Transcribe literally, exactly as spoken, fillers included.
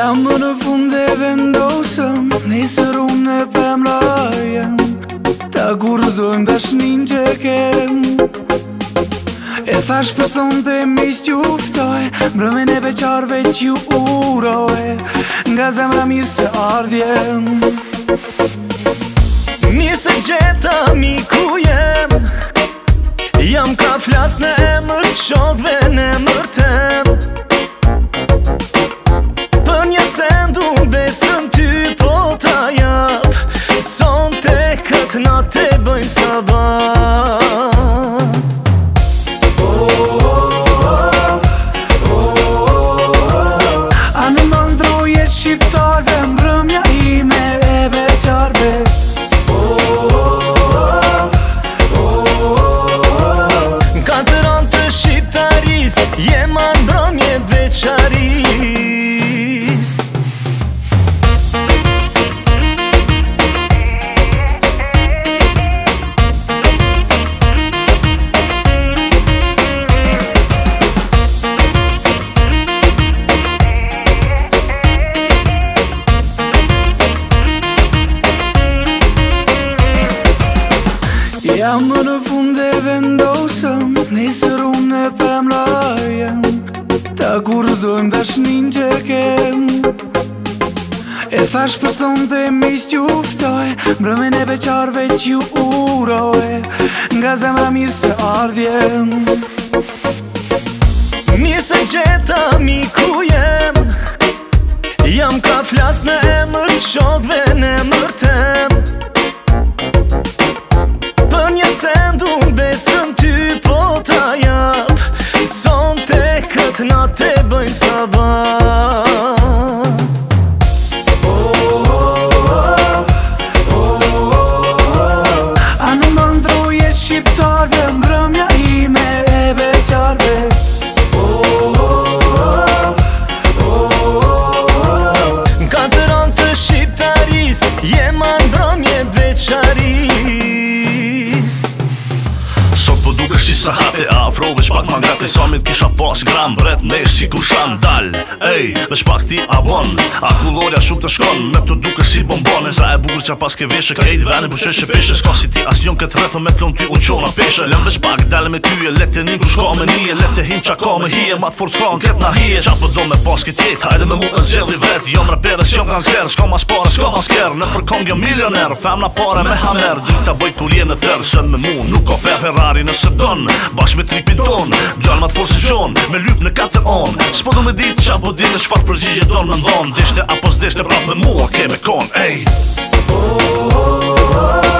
Jam më në fund e vendosëm, nesër unë e femrajem, ta kuruzojmë dashnin që kem. E thash për sonte mis t'juftoj, mbrëmjen e veçarve që uroj, nga zemra mirë se ardhjem. Mirë se gjeta miku jem, jam ka flas në emër t'shokve në emër tem. Për një sendu besëm ty po ta jap, sonte këtë natë e bëjmë sabat. A në mandroje shqiptarve, mbrëmja ime e veçarve. Katër anë të shqiptaris, jema mbrëmje veçaris. Jam më në fund e vendosëm, nesër unë e femrajem, ta kuruzojmë dashnin që kem. E thash për sonte mis t'juftoj, mbrëmjen e veçarve që uroj, nga zemra mirë se ardhjem. Mirë se gjeta miku jem, jam ka flas në emër t'shokve në emër tem. Për një sendu besëm ty po ta jap, sonte këtë natë e bëjmë sabat. A në mandroje shqiptarve, mbrëmja ime e veçarve. Katër anë të shqiptaris, jema mbrëmje veçaris. Sot po dukesh si sa hate afro, veç pak ma gati sa mi t'kisha pas gram bret nesh si kur shandal. Ej, veç pak ti abon, a kullorja shumë të shkon, me të dukesh si bombon. E zra e bukur qa pas ke veshe, krejt vene pushesh e peshe, s'ka si ti as jon këtë rrethë me t'lon ty unë qona peshe. Lëm veç pak, dele me ty e let e nin kur shka me nije, let e hin qa ka me hije, ma t'fort s'ka n'ket na hije. Qa po do me pas këtë jet, hajde me mu e zjelli vet, jom raperes, jom gangster, s'ka mas pare, s'ka mas ker, në për kong jom milioner, femna pare me hamer, dita boj kulje në tërë, sën me mu, nuk ka fe Ferrari nëse don, bashk me tripin ton, bjall ma t'forë si gjon, me lyp në katër on. S'po du me dit qa po din e çfarë përgjigje don me ndon, deshte apo s'deshte prap me mua ke me kon, ej.